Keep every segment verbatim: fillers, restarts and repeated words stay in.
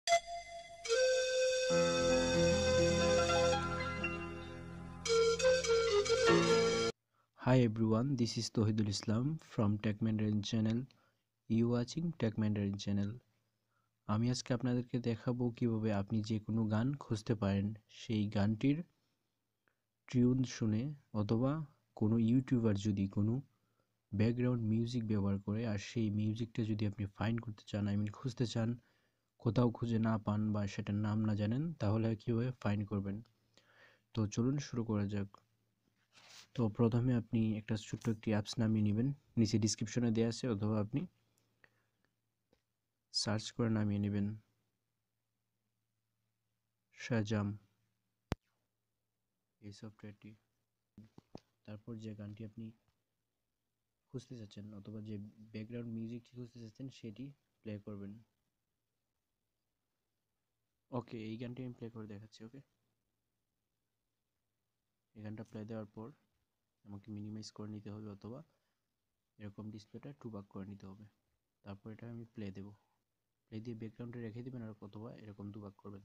Hi everyone, this is Tohidul Islam from Tech MandariN channel. You watching Tech MandariN channel. আমি আজকে আপনাদেরকে দেখাবো কিভাবে আপনি যে কোনো গান খুঁজতে পারেন সেই গানটির টিউন শুনে, অথবা কোনো ইউটিউবার যদি কোনো ব্যাকগ্রাউন্ড মিউজিক ব্যবহার করে আর সেই মিউজিকটা যদি আপনি ফাইন্ড করতে চান, আই মিন খুঁজতে চান, কোথাও খুঁজে না পান বা সেটার নাম না জানেন, তাহলে কিভাবে ফাইন্ড করবেন। তো চলুন শুরু করা যাক। তো প্রথমে আপনি একটা ছোট্ট একটি অ্যাপস নামিয়ে নেবেন, নিচে ডিসক্রিপশনে দেওয়া আছে, অথবা আপনি সার্চ করে নামিয়ে নেবেন শাহজাম এই সফটওয়্যারটি। তারপর যে গানটি আপনি খুঁজতে চাচ্ছেন অথবা যে ব্যাকগ্রাউন্ড মিউজিকটি খুঁজতে চাচ্ছেন সেটি প্লে করবেন। ওকে, এই গানটি আমি প্লে করে দেখাচ্ছি। ওকে, এই গানটা প্লে দেওয়ার পর আমাকে মিনিমাইজ করে নিতে হবে, অথবা এরকম ডিসপ্লেটা টু বাক করে নিতে হবে। তারপর এটা আমি প্লে দেব, প্লে দিয়ে ব্যাকগ্রাউন্ডে রেখে দেবেন, আর অথবা এরকম দুবাক করবেন।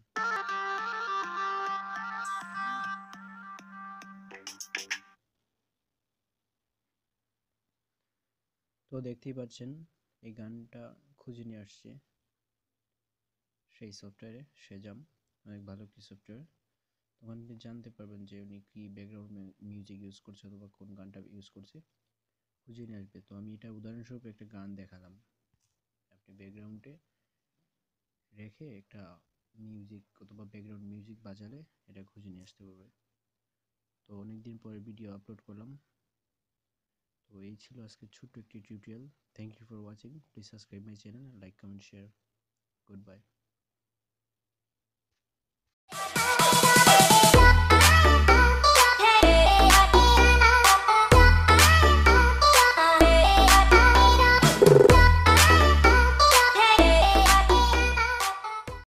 তো দেখতেই পাচ্ছেন এই গানটা খুঁজে নিয়ে আসছে সেই সফটওয়্যারে শাহজাম, অনেক ভালো একটি সফটওয়্যার। তখন আপনি জানতে পারবেন যে উনি কি ব্যাকগ্রাউন্ড মিউজিক ইউজ করছে অথবা কোন গানটা ইউজ করছে, খুঁজে নিয়ে আসবে। তো আমি এটা উদাহরণস্বরূপ একটা গান দেখালাম, আপনি ব্যাকগ্রাউন্ডে রেখে একটা মিউজিক অথবা ব্যাকগ্রাউন্ড মিউজিক বাজালে এটা খুঁজে নিয়ে আসতে পারবে। তো অনেকদিন পরে ভিডিও আপলোড করলাম। তো এই ছিল আজকে ছোট্ট একটি tutorial. Thank you for watching. Please subscribe my channel, like, comment, share. Good bye.